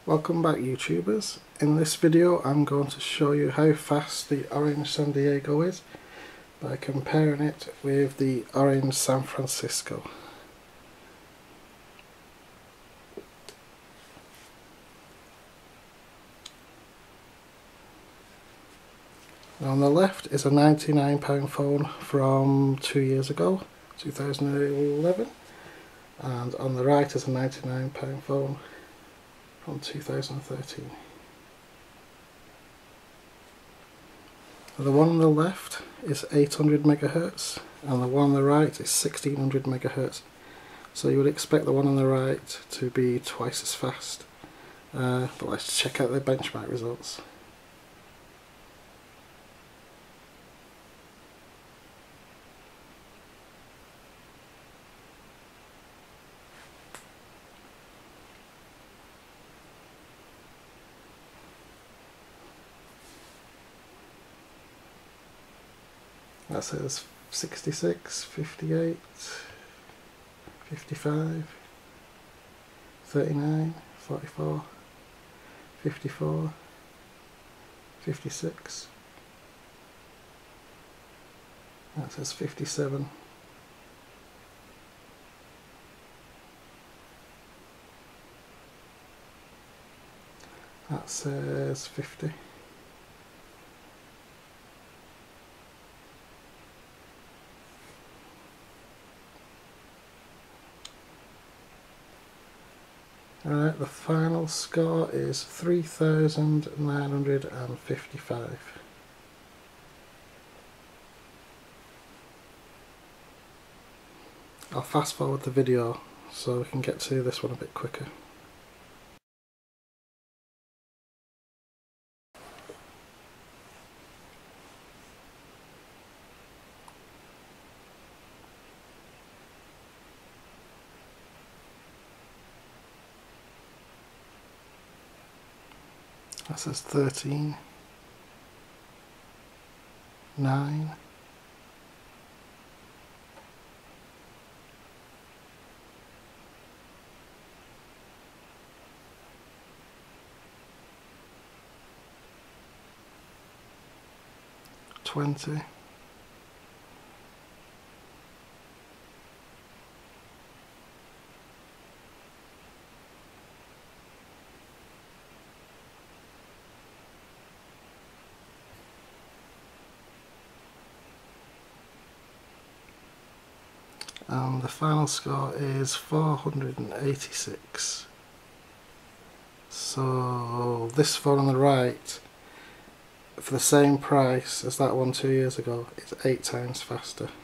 Welcome back, YouTubers. In this video I'm going to show you how fast the Orange San Diego is by comparing it with the Orange San Francisco. On the left is a £99 phone from 2 years ago, 2011, and on the right is a £99 phone from 2013. The one on the left is 800 MHz and the one on the right is 1600 MHz. So you would expect the one on the right to be twice as fast. But let's check out the benchmark results. That says 66, 58, 55, 39, 44, 54, 56. That says 57. That says 50. Alright, the final score is 3,955. I'll fast forward the video so we can get to this one a bit quicker. That says 13, 9, 20, 'and the final score is 486. So this phone on the right, for the same price as that one 2 years ago, is 8 times faster.